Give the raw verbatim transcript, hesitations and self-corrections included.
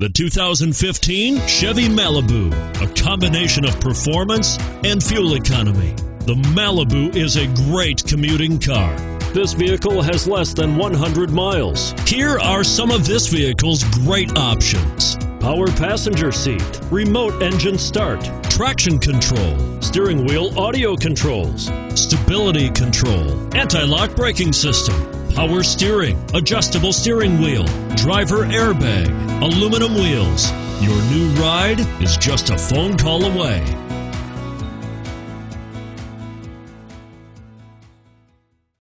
The two thousand fifteen Chevy Malibu, a combination of performance and fuel economy. The Malibu is a great commuting car. This vehicle has less than one hundred miles. Here are some of this vehicle's great options: power passenger seat, remote engine start, traction control, steering wheel audio controls, stability control, anti-lock braking system, power steering, adjustable steering wheel, driver airbag, aluminum wheels. Your new ride is just a phone call away.